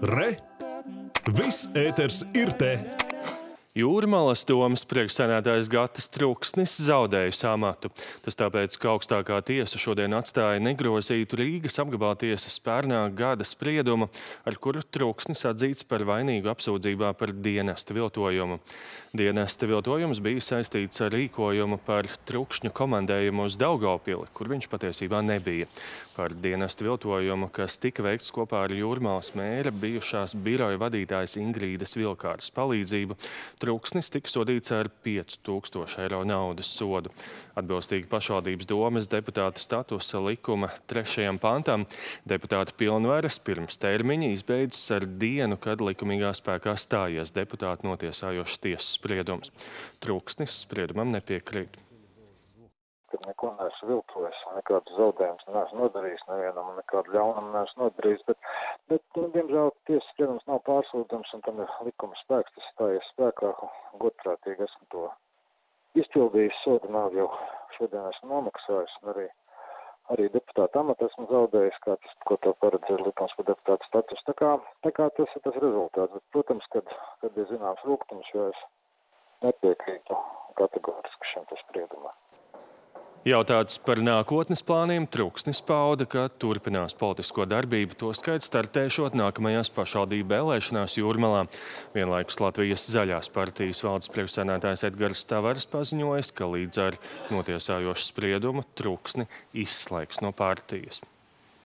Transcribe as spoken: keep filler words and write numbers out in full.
Re! Viss ēters ir te! Jūrmalas domes priekšsēdētājs Gatis Truksnis zaudēja amatu. Tas tāpēc, ka augstākā tiesa šodien atstāja negrozītu Rīgas apgabaltiesas pērnā gada spriedumu, ar kuru Truksnis atzīts par vainīgu apsūdzībā par dienesta viltojumu. Dienesta viltojums bija saistīts ar rīkojumu par trukšņu komandējumu uz Daugavpili, kur viņš patiesībā nebija. Par dienesta viltojumu, kas tika veikts kopā ar Jūrmalas mēra bijušās biroja vadītājas Ingrīdas Vilkāras palīdzību, Truksnis tika sodīts ar piecu tūkstošu eiro naudas sodu. Atbilstīgi pašvaldības domes deputāta statusa likuma trešajam pantam, deputāta pilnvaras pirms termiņa izbeidzas ar dienu, kad likumīgā spēkā stājies deputāta notiesājošas tiesas spriedums. Truksnis spriedumam nepiekrīt. Kad neko neesmu viltojis, nekādu zaudējumus neesmu nodarījis nevienam, nekādu ļaunumu neesmu nodarījis, bet, bet nu, diemžēl tiesas spriedums nav pārsūdzams un tam ir likuma spēks, tas stājies spēkā, godprātīgi esmu to izpildījis, sodu nav jau šodien esmu nomaksājis un arī, arī deputāta amatu esmu zaudējis, kā tas, ko to paredz ir likums par deputāta status. Tā kā, tā kā tas ir tas rezultāts, bet, protams, kad, kad ir zināms rūgtums, jo es nepiekrītu kategoriski šim tas spriedumam. Jautāts par nākotnes plāniem, Truksnis pauda, ka turpinās politisko darbību, toskait startēšot nākamajās pašvaldību vēlēšanās Jūrmalā. Vienlaikus Latvijas Zaļās partijas valdes priekšsēdētājs Edgars Tavares paziņojis, ka līdz ar notiesājošu spriedumu Truksni izslēgs no partijas.